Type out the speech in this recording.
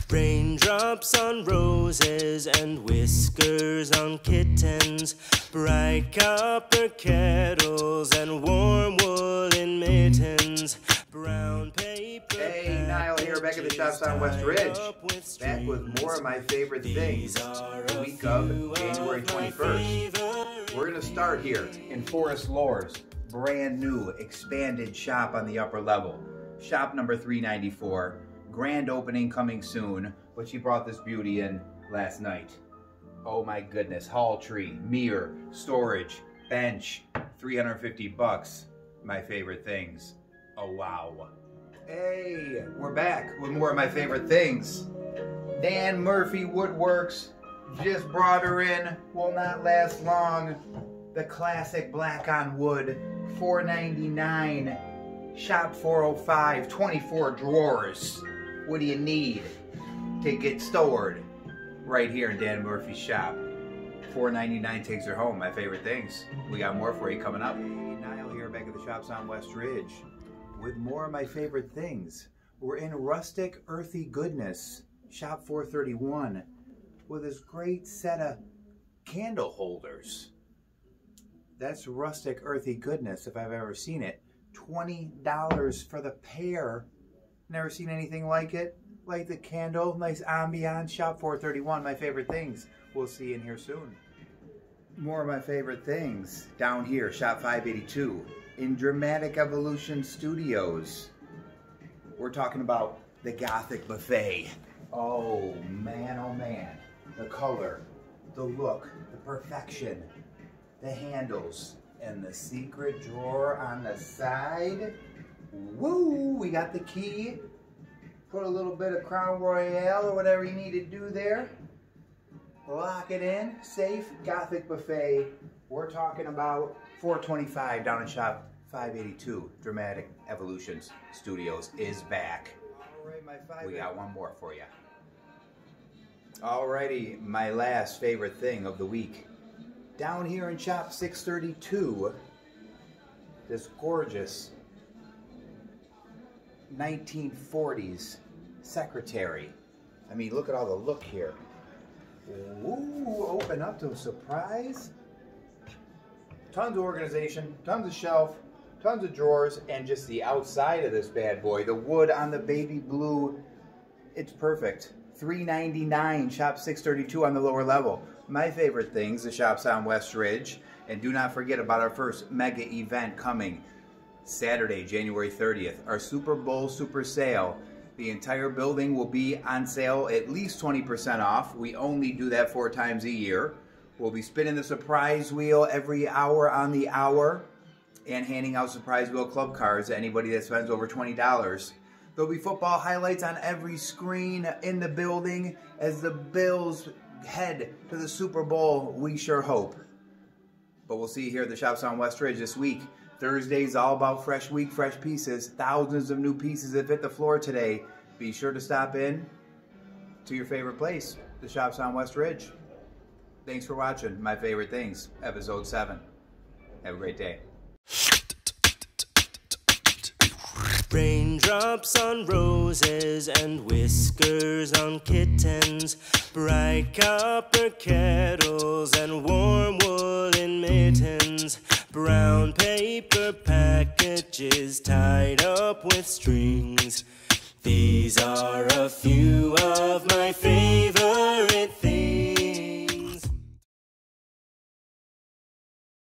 Raindrops on roses and whiskers on kittens, bright copper kettles and warm woolen mittens, brown paper. Hey, Niall here, back at the shops on West Ridge. Back with more of my favorite things. The week of January 21st. We're going to start here in Forest Lores. Brand new, expanded shop on the upper level. Shop number 394. Grand opening coming soon, but she brought this beauty in last night. Oh my goodness, hall tree, mirror, storage, bench, 350 bucks. My favorite things. Oh wow. Hey, we're back with more of my favorite things. Dan Murphy Woodworks just brought her in, will not last long. The classic black on wood, $4.99. Shop 405, 24 drawers. What do you need to get stored? Right here in Dan Murphy's shop. $4.99 takes her home, my favorite things. We got more for you coming up. Hey, Niall here, back at the shops on West Ridge with more of my favorite things. We're in rustic, earthy goodness. Shop 431 with this great set of candle holders. That's rustic, earthy goodness if I've ever seen it. $20 for the pair. Never seen anything like it. Like the candle, nice ambiance. Shop 431, my favorite things. We'll see you in here soon. More of my favorite things down here, shop 582 in Dramatic Evolution Studios. We're talking about the Gothic Buffet. Oh man, the color, the look, the perfection, the handles, and the secret drawer on the side. Woo! We got the key. Put a little bit of Crown Royale or whatever you need to do there. Lock it in. Safe Gothic Buffet. We're talking about $425 down in shop 582. Dramatic Evolutions Studios is back. All right, we got one more for you. Alrighty, my last favorite thing of the week. Down here in shop 632, this gorgeous 1940s secretary. I mean, look at all the look here. Ooh, open up to a surprise. Tons of organization, tons of shelf, tons of drawers, and just the outside of this bad boy, the wood on the baby blue, it's perfect. $3.99, shop 632 on the lower level. My favorite things, the shops on West Ridge. And do not forget about our first mega event coming Saturday, January 30th, our Super Bowl Super Sale. The entire building will be on sale at least 20% off. We only do that 4 times a year. We'll be spinning the surprise wheel every hour on the hour and handing out surprise wheel club cards to anybody that spends over $20. There'll be football highlights on every screen in the building as the Bills head to the Super Bowl, we sure hope. But we'll see you here at the shops on West Ridge this week. Thursday's all about fresh week, fresh pieces. Thousands of new pieces that hit the floor today. Be sure to stop in to your favorite place, the shops on West Ridge. Thanks for watching My Favorite Things, episode 7. Have a great day. Raindrops on roses and whiskers on kittens, bright copper kettles and warm woolen mittens, brown paper packages tied up with strings. These are